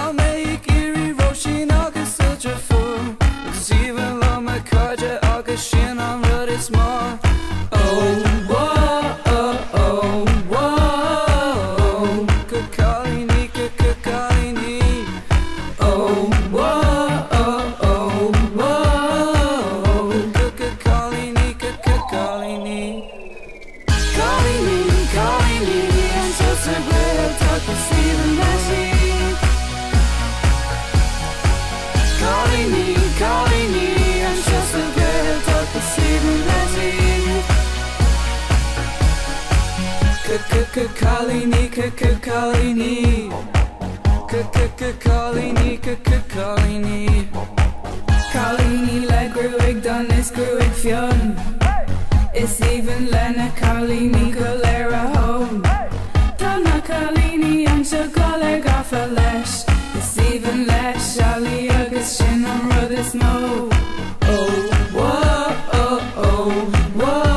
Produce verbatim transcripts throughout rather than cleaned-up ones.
méid irí roisin agus iltre fu agus even lo me caide agus sin an rud is má. Oh, whoa, oh, oh, whoa, go Cailíní, go go Cailíní. Oh, whoa, oh, oh, whoa, go go Cailíní, go go Cailíní. Cailíní, Cailíní, an just a great talk to see the magic. Cailíní, Cailíní, an just a great talk to see the magic. Cailíní, Cailíní, Cailíní, Cailíní. Cailíní le grúig don is grúig fion. Is even lena Cailíní go léir a home. Donna Cailíní an seo go le gafa leis. Is even leis sealaí agus sin an rud is mó. Oh, whoa, oh, oh, whoa.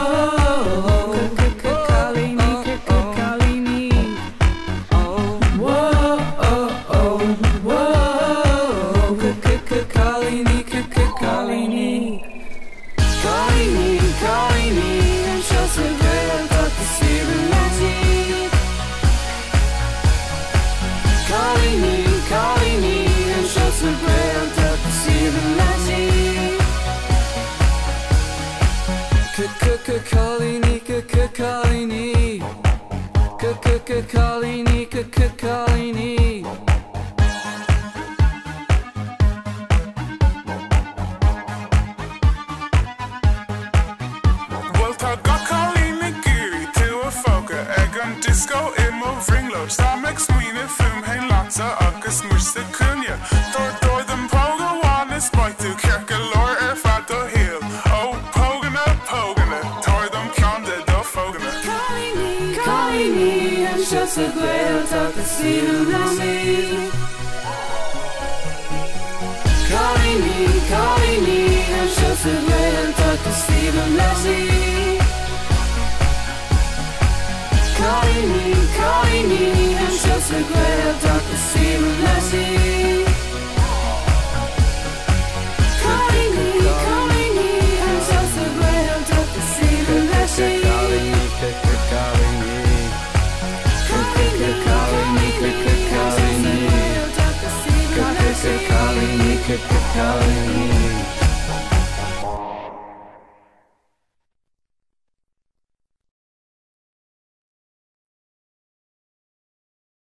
Cailíní, Cailíní, Cailíní, Cailíní. Well, tá ga Cailíní géirí tú a fóga ag an disco imó ringlo. Tá meag smuoine fum hain láta agus musa cúne. Dúir dúir den póga bháin is baitú ceart go leor ar fad do híal. Ó póganna, póganna, tóir dom ceanda do fóganna. Cailíní, Cailíní, an just a great talk to see the magic. Cailíní, Cailíní, an just a great talk to see the magic. Cailíní, Cailíní, an just a great talk to see the magic. Cailíní, Cailíní, an just a great talk to see the magic. Cailíní, Cailíní, Cailíní, Cailíní, Cailíní, Cailíní.